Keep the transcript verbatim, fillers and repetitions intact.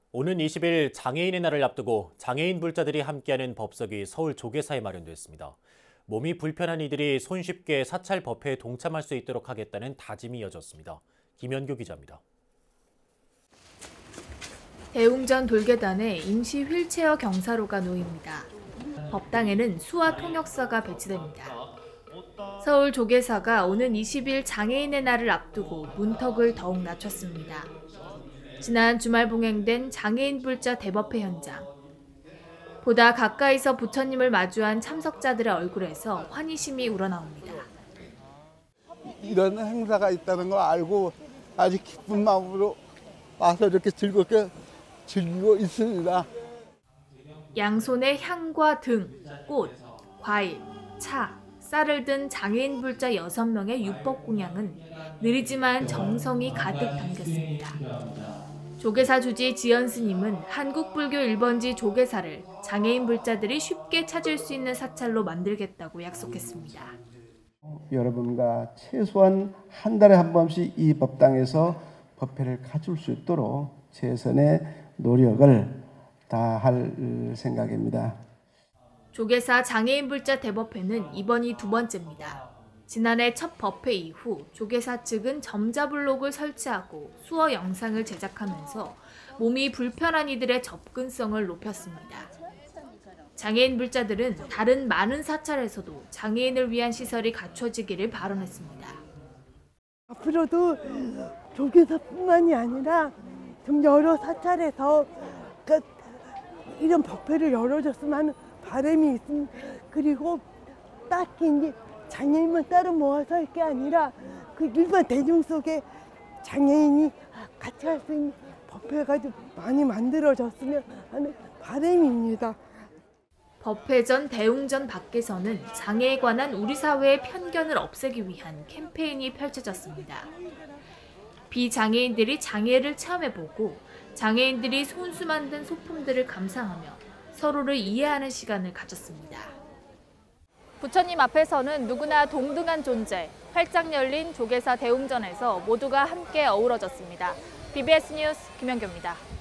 오는 이십 일 장애인의 날을 앞두고 장애인 불자들이 함께하는 법석이 서울 조계사에 마련됐습니다. 몸이 불편한 이들이 손쉽게 사찰 법회에 동참할 수 있도록 하겠다는 다짐이 이어졌습니다. 김현규 기자입니다. 대웅전 돌계단에 임시 휠체어 경사로가 놓입니다. 법당에는 수화 통역사가 배치됩니다. 서울 조계사가 오는 이십 일 장애인의 날을 앞두고 문턱을 더욱 낮췄습니다. 지난 주말 봉행된 장애인 불자 대법회 현장. 보다 가까이서 부처님을 마주한 참석자들의 얼굴에서 환희심이 우러나옵니다. 이런 행사가 있다는 걸 알고 아주 기쁜 마음으로 와서 이렇게 즐겁게 즐기고 있습니다. 양손에 향과 등, 꽃, 과일, 차, 쌀을 든 장애인 불자 여섯 명의 육법 공양은 느리지만 정성이 가득 담겼습니다. 조계사 주지 지연 스님은 한국불교 일 번지 조계사를 장애인 불자들이 쉽게 찾을 수 있는 사찰로 만들겠다고 약속했습니다. 여러분과 최소한 한 달에 한 번씩 이 법당에서 법회를 가질 수 있도록 최선의 노력을 다할 생각입니다. 조계사 장애인 불자 대법회는 이번이 두 번째입니다. 지난해 첫 법회 이후 조계사 측은 점자블록을 설치하고 수어 영상을 제작하면서 몸이 불편한 이들의 접근성을 높였습니다. 장애인 불자들은 다른 많은 사찰에서도 장애인을 위한 시설이 갖춰지기를 발언했습니다. 앞으로도 조계사뿐만이 아니라 좀 여러 사찰에서 이런 법회를 열어줬으면 하는 바람이 있습니다. 그리고 딱히 이제 장애인만 따로 모아서 할 게 아니라 그 일반 대중 속에 장애인이 같이 할 수 있는 법회가 좀 많이 만들어졌으면 하는 바람입니다. 법회 전 대웅전 밖에서는 장애에 관한 우리 사회의 편견을 없애기 위한 캠페인이 펼쳐졌습니다. 비장애인들이 장애를 체험해보고 장애인들이 손수 만든 소품들을 감상하며 서로를 이해하는 시간을 가졌습니다. 부처님 앞에서는 누구나 동등한 존재, 활짝 열린 조계사 대웅전에서 모두가 함께 어우러졌습니다. 비비에스 뉴스 김현규입니다.